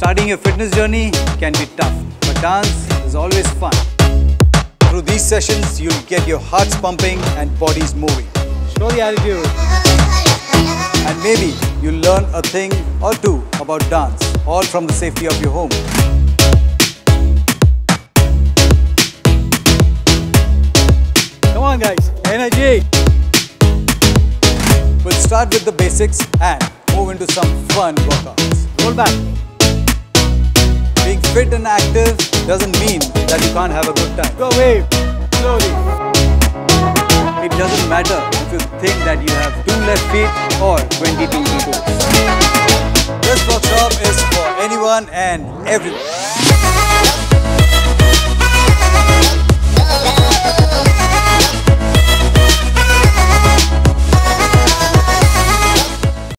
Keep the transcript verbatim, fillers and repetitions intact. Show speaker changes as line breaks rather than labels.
Starting your fitness journey can be tough, but dance is always fun. Through these sessions, you'll get your hearts pumping and bodies moving. Show the attitude. And maybe you'll learn a thing or two about dance, all from the safety of your home. Come on guys, energy! We'll start with the basics and move into some fun workouts. Roll back. Being fit and active doesn't mean that you can't have a good time. Go wave, slowly. It doesn't matter if you think that you have two left feet or twenty-two toes. This workshop is for anyone and everyone.